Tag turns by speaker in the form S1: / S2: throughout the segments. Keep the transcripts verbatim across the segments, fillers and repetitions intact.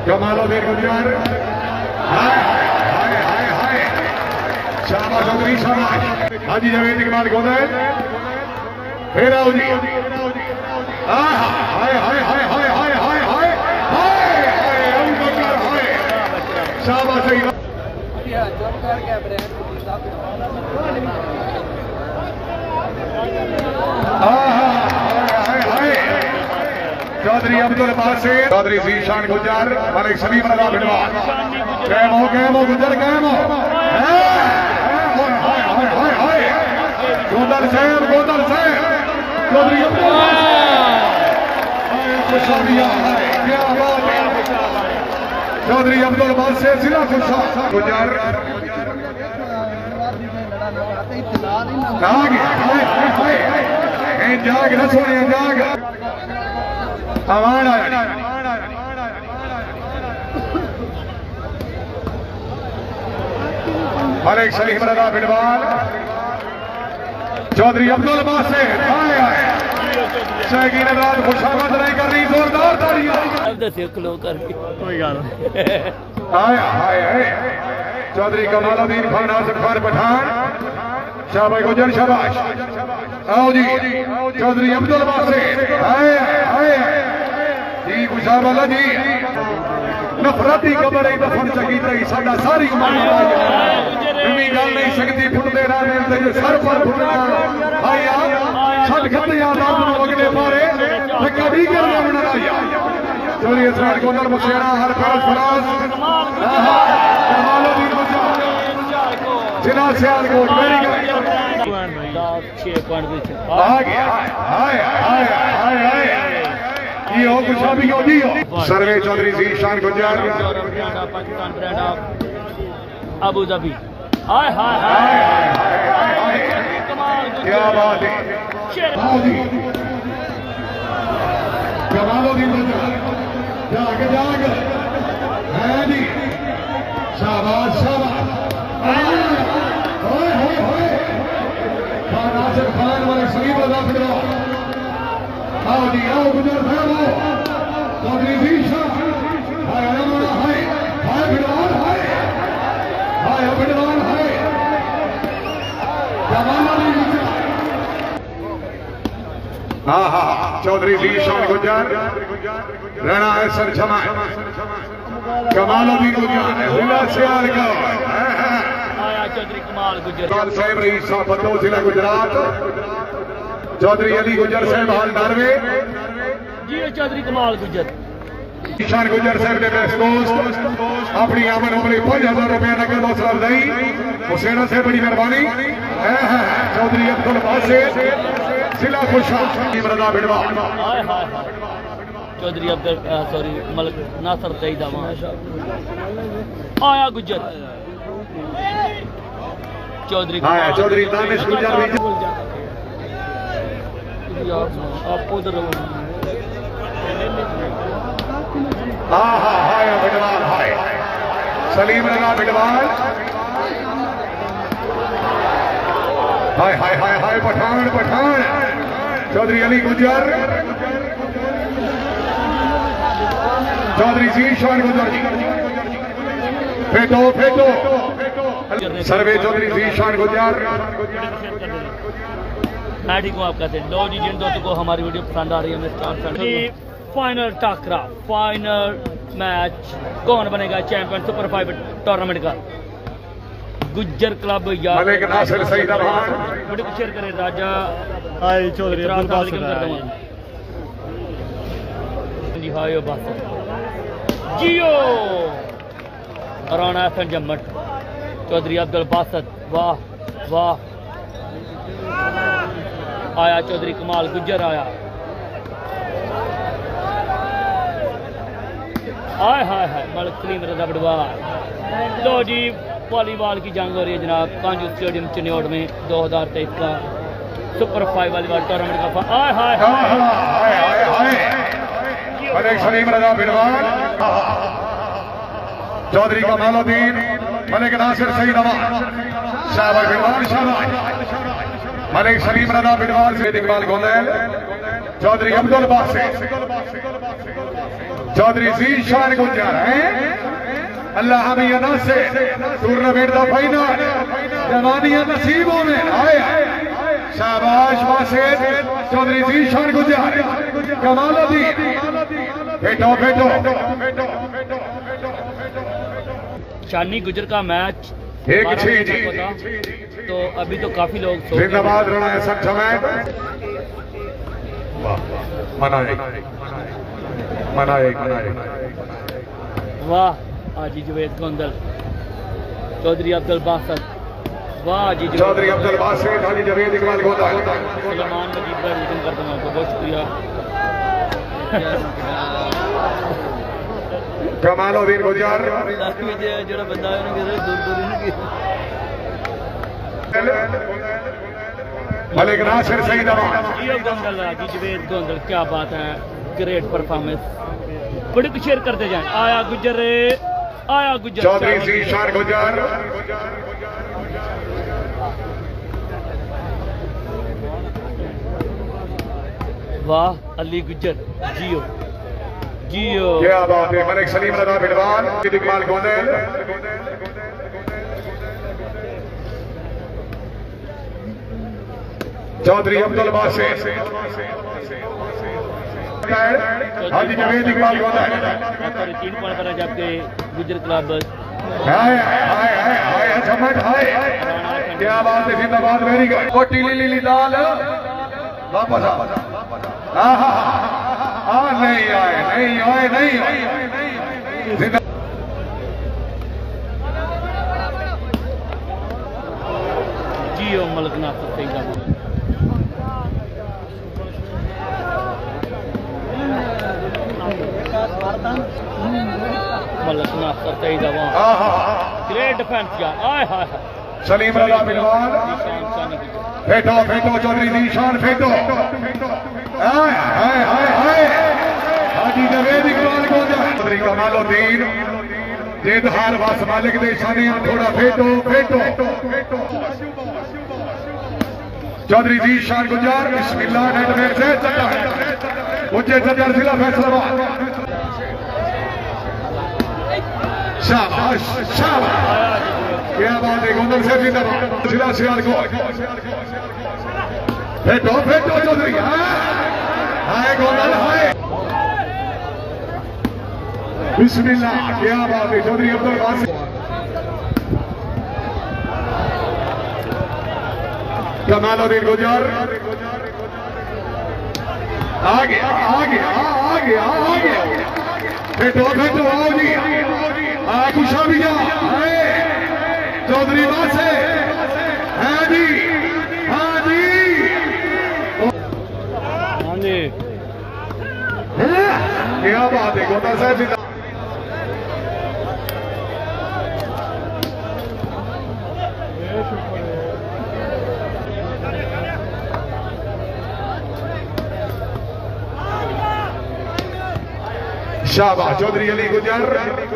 S1: कमालुद्दीन गुज्जर, हाय हाय हाय हाय, शाबाश चौधरी शाबाश। हाजी जावेद इकबाल गोंदल, फिर आओ जी, हाय हाय हाय हाय हाय हाय हाय हाय हाय हाय अबू बकर हाय, शाबाश सही। चौधरी अब्दुल बासित, चौधरी ज़ीशान गुज्जर, मलिक सलीम रज़ा बिलवाल, कैम हो कैम हो गुज्जर कैम हो, हाय हाय हाय हाय, गोंदल साहब गोंदल साहब, चौधरी अब्दुल बासित, क्या बात है, चौधरी अब्दुल बासित जिला खुशा गुज्जर, जाग हाय हाय हाय, जाग न सोने जाग, आवाज आया मलिक सलीम रज़ा बिलवाल, चौधरी अब्दुल बासित, आए आए शहगी ने रात खुशामद नहीं कर रही, जोरदार तालियां कोई गाल आया आए चौधरी कमालुद्दीन खान आसिफ खान पठान, शाबाश गुज्जर शाबाश। आओ जी चौधरी अब्दुल बासित, आए आए जी खुशामद जी, नफरती कबर दफन चकी तई साडा सारी उम्र इन्नी गल नहीं सकती, फुटते रहने सर पर फुटना आया छठ खत्ते आजाद अगले पारे कभी करने बना चोरी असरार गोंदल मुसेरा हर फराज फराज कमालुद्दीन गुज्जर जिला सियालकोट मेरी आ गया हाय हाय हाय हाय ये हो कुछ अभी हो जी हो सर्वे Chaudhary Zeeshan Gujjar Pakistan brand of Abu Dhabi, हाय हाय हाय हाय क्या बात है, कमालुद्दीन गुज्जर जाग जाग है जी, शाबाश शाबाश, होए होए होए खान आसिफ खान वाले सलीम रज़ा बिलवाल, आओ जी आओ गुज्जर साहब आओ, चौधरी ज़ीशान हाय अमरा हाय हाय बिलवाल हाय हाय बिलवाल हाय, कमालुद्दीन गुज्जर, हाँ हाँ चौधरी ज़ीशान गुज्जर, राणा एहसन जमाल, कमालुद्दीन गुज्जर जिला सियालकोट, आया चौधरी कमाल गुज्जर साहब रईस साहब जिला गुजरात, चौधरी अली गुज्जर साहब हाल नार्वे जी, चौधरी कमाल गुज्जर ज़ीशान गुज्जर साहब ने बेस्ट दोस्त अपनी आमन उमरी पांच हजार रुपया नकद हौसला अफजाई हुसैना से बड़ी मेहरबानी, चौधरी अब्दुल बासित जिला खुशा रज़ा बिलवाल, चौधरी अब्दुल सॉरी मलिक नासर तईदा आया गुज्जर, चौधरी आया चौधरी दानिश गुज्जर आप उधर हाँ हाँ हाय बिलवाल हाय सलीम रज़ा बिलवाल, हाय हाय हाय हाय पठान पठान, चौधरी अली गुज्जर, चौधरी ज़ीशान गुज्जर जी, फेटो फेटो सर्वे चौधरी ज़ीशान गुज्जर, मैं ठीक हूँ आप कहते हैं। लो जी जिन दोस्तों को हमारी वीडियो पसंद आ रही है फाइनल टाकरा फाइनल मैच कौन बनेगा चैंपियन सुपर फाइव टूर्नामेंट का, गुज्जर क्लब या मलिक नासिर सईद वीडियो को शेयर करें राजा हाय चौधरी अब्दुल बासित जी, हाय बासित जियो राणा एहसन जम्मट, चौधरी अब्दुल बासित, वाह वाह, आया चौधरी कमाल गुज्जर आया, हाय हाय हाय मलिक सलीम रज़ा बिलवाल। लो जी वॉलीबॉल की जंग हो रही है जनाब कांजू स्टेडियम चिन्योट में दो हजार तेईस का सुपर फाइव वॉलीबॉल टूर्नामेंट का, हाय हाय हाय मलिक सलीम रज़ा बिलवाल, चौधरी कमालुद्दीन, मलिक नासिर सईद शाबाश बिलवाल शाबाश, मलिक सलीम रज़ा बिलवाल से इकबाल गोंदल, चौधरी अब्दुल बासित चौधरी ज़ीशान गुज्जर है अल्लाह हमें अना से टूर्नामेंट का फाइनल जवानिया नसीबों में आए शाबाश वासेद चौधरी ज़ीशान गुज्जर कमालुद्दीन बेटो बेटो
S2: शानी गुजर का मैच
S1: एक चीज
S2: तो अभी तो काफी लोग
S1: जिंदाबाद रहा है सब समय मनाए मनाए
S2: वाह हाजी जवेद गोंदल चौधरी अब्दुल बासित वाह हाजी
S1: चौधरी अब्दुल बासित हाजी जवेद इकबाल गोंदल
S2: सलमान मजीद का रिटर्न करता हूं आपको बहुत शुक्रिया
S1: कमालुद्दीन गुज्जर
S2: जो बंदा दूर दूर
S1: मलिक नासिर सईद
S2: गोंदल हाजी जवेद गोंदल क्या बात है ग्रेट परफॉर्मेंस बड़ी शेयर करते जाए आया गुजर आया गुजर
S1: चौधरी ज़ीशान गुज्जर
S2: वाह अली गुजर जियो जियो
S1: क्या बात है मलिक सलीम रजा बिलवाल इकबाल गोंदल चौधरी अब्दुल बासित हाजी जवेद इकबाल गोंदल
S2: तीन पॉइंट पर जबकि गुजर क्लब
S1: हाय हाय हाय हाय झमट हाय क्या बात है जिंदाबाद वेरी गुड कोटी ली ली दाल वापस आ आ नहीं आए नहीं आए नहीं आए
S2: जियो मलिक नासिर सईद मलिक नासिर सईद ग्रेट डिफेंस किया आय हाय
S1: सलीम रजा बिलवाल फेटो फेटो चौधरी ज़ीशान फेटो हाय हाय हाय हाय हाजी जवेद इकबाल गोंदल चौधरी कमालुद्दीन जेदहार वास मालिक दे शाने थोड़ा फेटो फेटो चौधरी ज़ीशान गुज्जर बिस्मिल्लाह नेटवेयर से चट्टा उच्चे चट्टर जिला फैसलाबाद शाबाश शाबाश क्या बात है गोंदल से जिंदाबाद जिला सियालकोट फेटो फेटो चौधरी हाय गोंदल हाय बिस्मिल्लाह क्या बात है चौधरी अब्दुल बासित कमालुद्दीन गुज्जर आ गया आ गया आ गया आ गया फेटो फेटो आओ जी आ खुशा भी जा चौधरी बासित है जी हाँ जी
S2: हाँ जी
S1: क्या बात है गोंदल साहब जी शाबाश चौधरी अली गुज्जर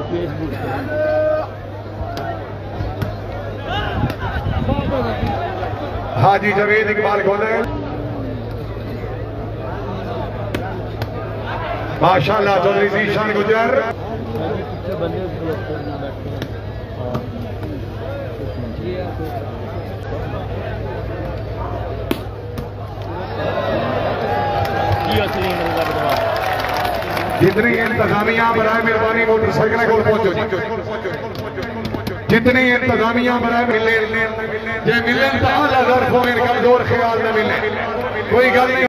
S1: हाजी जवेद इकबाल गोंदल माशाल्लाह चौधरी ज़ीशान गुज्जर जितनी इंतजामिया बराए मेहरबानी मोटरसाइकिल को पहुंचो जितनी इंतजामिया बराए मिले जे मिले तो कमजोर ख्याल न मिले कोई गल नहीं।